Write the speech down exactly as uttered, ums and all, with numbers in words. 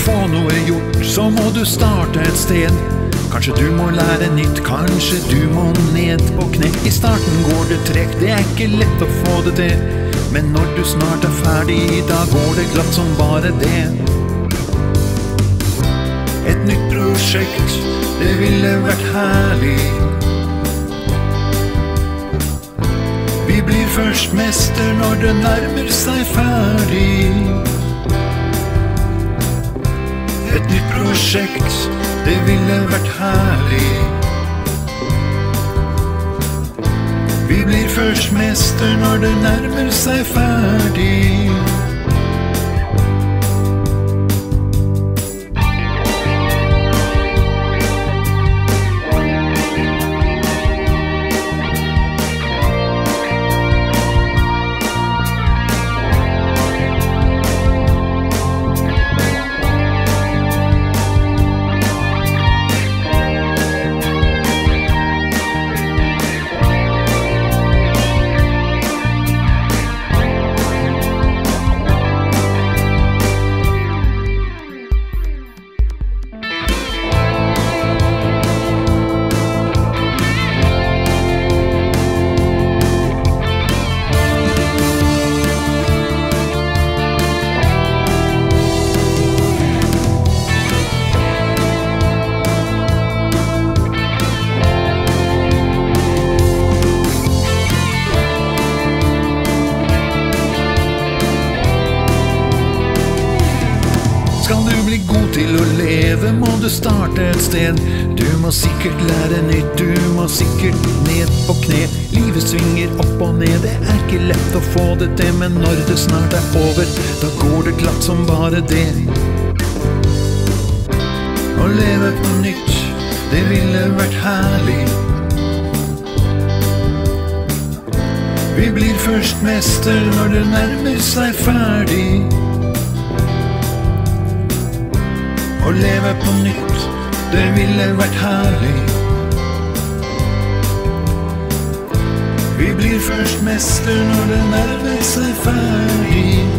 få noe gjort, så må du starte et sted. Kanskje du må lære nytt, kanskje du må ned på kne. I starten går det tregt, det er ikke lett å få det til. Men når du snart er ferdig, da går det glatt som bare det. Et nytt prosjekt, det ville vært herlig. Vi blir først mester når det nærmer seg ferdig. Et nytt prosjekt, det ville vært herlig. Vi blir først mester når det nærmer seg ferdig. Skal du bli god til å leve, må du starte et sted. Du må sikkert lære nytt, du må sikkert ned på kne. Livet svinger opp og ned, det er ikke lett å få det til. Men når det snart er over, da går det glatt som bare det. Å leve på nytt, det ville vært herlig. Vi blir først mester når det nærmer seg ferdig. Å leve på nytt, det ville vært herlig. Vi blir først mester når det nærmer seg ferdig.